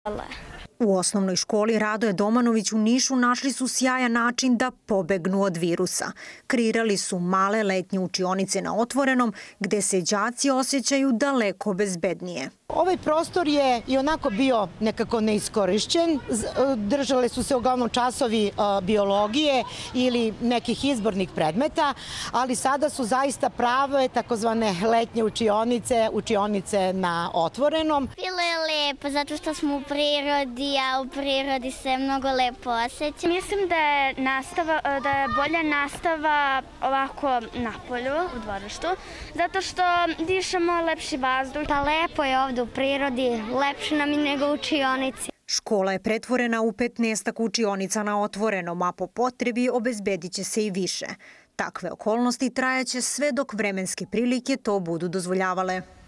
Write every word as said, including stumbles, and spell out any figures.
U osnovnoj školi Radoje Domanović u Nišu našli su sjajan način da pobegnu od virusa. Kreirali su male letnje učionice na otvorenom gde se đaci osjećaju daleko bezbednije. Ovaj prostor je i onako bio nekako neiskorišćen. Držale su se uglavnom časovi biologije ili nekih izbornih predmeta, ali sada su zaista prave takozvane letnje učionice, učionice na otvorenom. Bilo je lepo zato što smo u prirodi, a u prirodi se mnogo lepo osjeća. Mislim da je, nastava, da je bolja nastava ovako na polju, u dvorištu, zato što dišemo lepši vazduh. Pa lepo je ovdje u prirodi, lepše nam je nego u učionici. Škola je pretvorena u petnaestak učionica na otvorenom, a po potrebi obezbedit će se i više. Takve okolnosti trajaće sve dok vremenske prilike to budu dozvoljavale.